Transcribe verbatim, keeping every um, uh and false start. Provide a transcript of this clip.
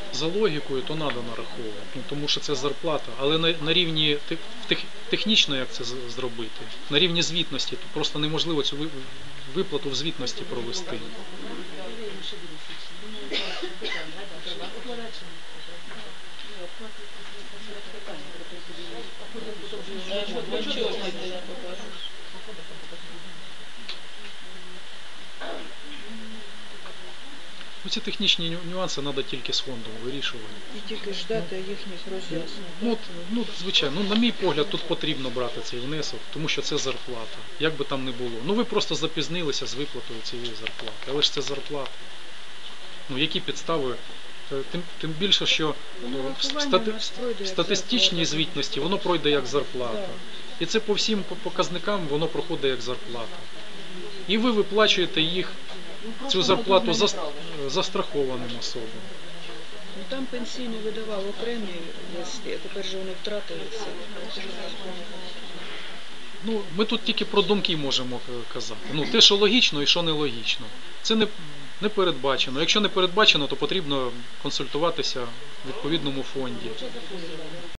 за логікою, то треба нараховувати, ну, тому що це зарплата. Але на, на рівні тех, технічно, як це зробити, на рівні звітності, то просто неможливо цю виплату в звітності провести. Ну, ці технічні нюанси треба тільки з фондом вирішувати. І тільки ждати їхніх роз'яснень. Ну, ну, звичайно, ну, на мій погляд, тут потрібно брати цей внесок, тому що це зарплата, як би там не було. Ну, ви просто запізнилися з виплатою цієї зарплати, але ж це зарплата. Ну, які підстави? Тим, тим більше, що в, стати, в статистичній звітності воно пройде як зарплата. І це по всім показникам воно проходить як зарплата. І ви виплачуєте їх, цю зарплату застрахованим особам. Ну, там пенсійні видавали окремі листи, а тепер же вони втратили все. Ну, ми тут тільки про думки можемо казати. Ну, те, що логічно і що нелогічно. Це не, не передбачено. Якщо не передбачено, то потрібно консультуватися в відповідному фонді.